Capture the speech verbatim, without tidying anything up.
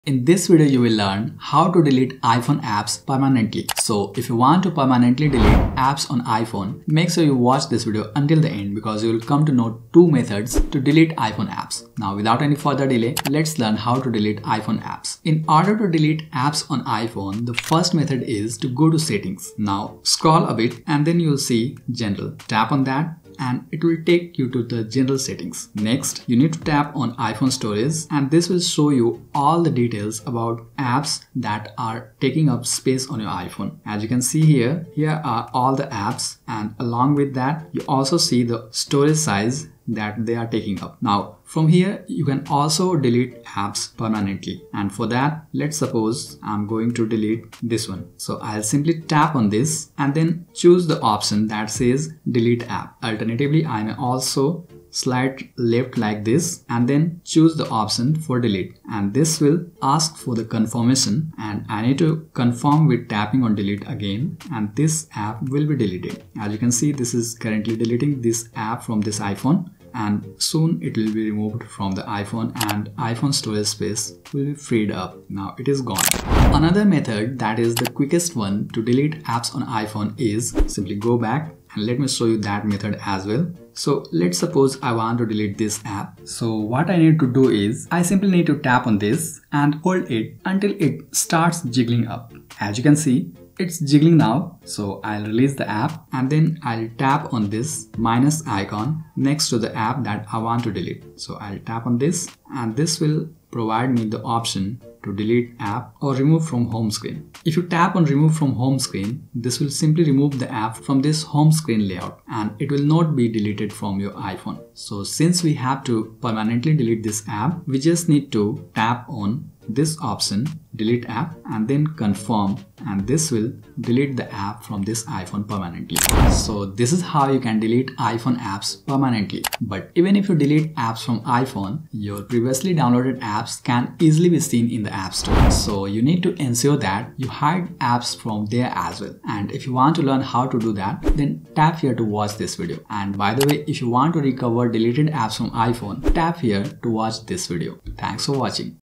In this video, you will learn how to delete iPhone apps permanently. So if you want to permanently delete apps on iPhone, make sure you watch this video until the end because you will come to know two methods to delete iPhone apps. Now without any further delay, let's learn how to delete iPhone apps. In order to delete apps on iPhone, the first method is to go to settings. Now scroll a bit and then you'll see general. Tap on that and it will take you to the general settings. Next, you need to tap on iPhone storage and this will show you all the details about apps that are taking up space on your iPhone. As you can see here, here are all the apps, and along with that, you also see the storage size that they are taking up. Now from here you can also delete apps permanently, and for that, let's suppose I'm going to delete this one. So I'll simply tap on this and then choose the option that says delete app. Alternatively, I may also slide left like this and then choose the option for delete, and this will ask for the confirmation, and I need to confirm with tapping on delete again, and this app will be deleted. As you can see, this is currently deleting this app from this iPhone, and soon it will be removed from the iPhone and iPhone storage space will be freed up. Now it is gone. Another method that is the quickest one to delete apps on iPhone is simply go back, and let me show you that method as well. So let's suppose I want to delete this app. So what I need to do is I simply need to tap on this and hold it until it starts jiggling up. As you can see, it's jiggling now. So I'll release the app and then I'll tap on this minus icon next to the app that I want to delete. So I'll tap on this and this will provide me the option to delete app or remove from home screen. If you tap on remove from home screen, this will simply remove the app from this home screen layout and it will not be deleted from your iPhone. So since we have to permanently delete this app, we just need to tap on this option delete app and then confirm, and this will delete the app from this iPhone permanently. So this is how you can delete iPhone apps permanently. But even if you delete apps from iPhone, your previously downloaded apps can easily be seen in the App Store. So you need to ensure that you hide apps from there as well. And if you want to learn how to do that, then tap here to watch this video. And by the way, if you want to recover deleted apps from iPhone, tap here to watch this video. Thanks for watching.